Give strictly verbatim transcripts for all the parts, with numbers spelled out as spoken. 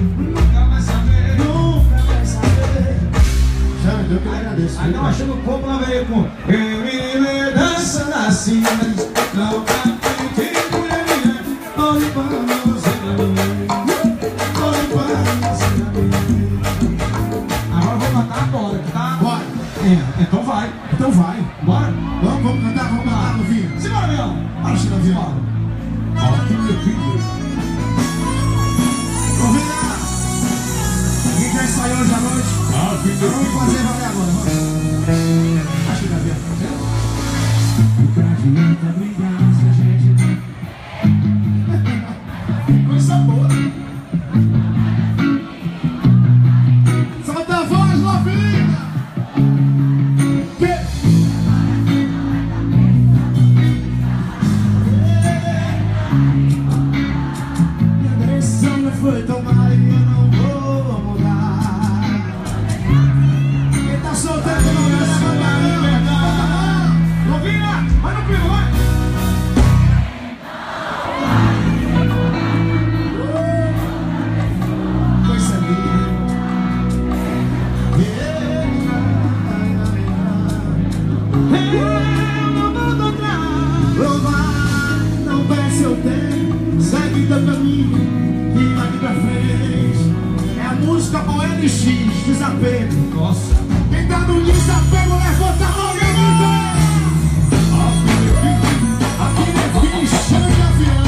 Nunca vai saber. Nunca vai saber. Xande, eu que agradeço. Aí nós achando o corpo lá veio com eu e me dança na cidade. Não tá tem mulher minha. Olhe para você pra mim. Olhe para você pra mim. Agora eu vou matar agora, tá? Bora. É, então vai. Então vai. Bora? Vamos, vamos cantar, vamos cantar no vinho. Simbora, meu. Para, Chinavinho. Ó, que meu filho. Convida! Quem quer ensaiar hoje à noite? Ah, filho. Vamos fazer valer agora, vamos. Acho que tá vendo. O que adianta brigar se a gente não... Coisa boa. Solta a voz, Lovinha! Que? Minha decisão não foi tomada e eu não vou mudar. Quem tá soltando não vai se mandar. Lovinha, vai no primo, vai! Coisa linda. Eu não vou atrás. Louvar, não perde seu tempo. Segue teu caminho e daqui pra frente. É a música O L X, desapego. Nossa. Quem tá no desapego, levanta a mão e grita. Aqui é Vini, Xande Avião.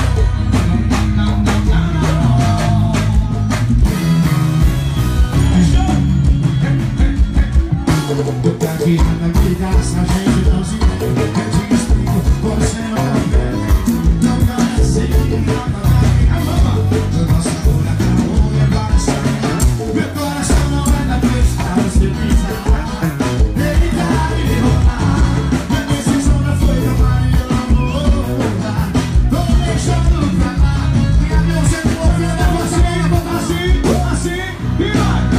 Tu tá querendo brigar, se a gente não se entende. Eu te explico, você não vê. Não ganha assim, não ganha. O nosso coração é coração. Meu coração não é da vez pra você pisar. Ele tá me derrubar. Minha decisão não foi tomar e eu não vou mudar. Tô deixando pra lá. Minha Deus é envolvida, você é botar assim, assim e vai.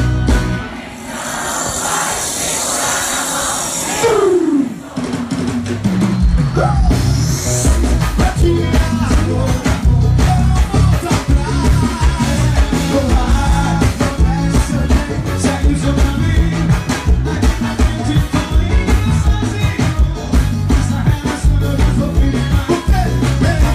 Segue o seu caminho. Daqui pra frente tô indo sozinho. Essa relação eu já sou perigo.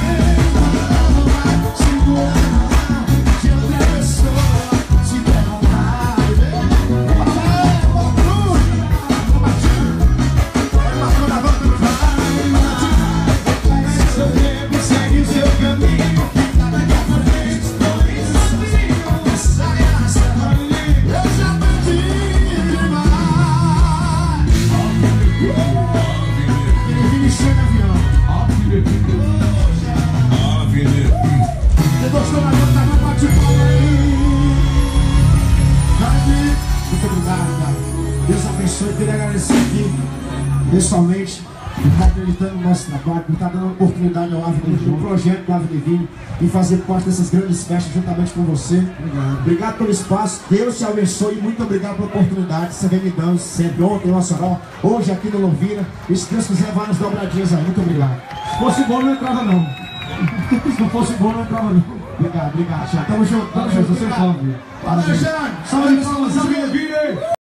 Seu tempo segue o seu caminho. Daqui pra frente tô indo sozinho. Essa relação eu já perdi demais. Vini, Xande Avião. Ó, filho. Ó, filho. Você gostou da nota? Vai bate palma aí. Jaime, muito obrigado, cara. Deus abençoe. Eu queria agradecer aqui, pessoalmente, por estar acreditando no nosso trabalho, por estar dando oportunidade ao Ave Divino, no projeto do Ave Divino, e fazer parte dessas grandes festas juntamente com você. Obrigado. Obrigado pelo espaço. Deus te abençoe e muito obrigado pela oportunidade que você vem me dando sempre, ontem no Nacional, hoje aqui no Louvira. E se Deus quiser, várias dobradinhas aí. Muito obrigado. Se fosse bom, não entrava, não. Se não fosse bom, não entrava, não. Obrigado, obrigado, Xande. Tamo junto, tamo Parabéns, junto. você é fã, viu? Parabéns. Salve de palmas, salve de vida.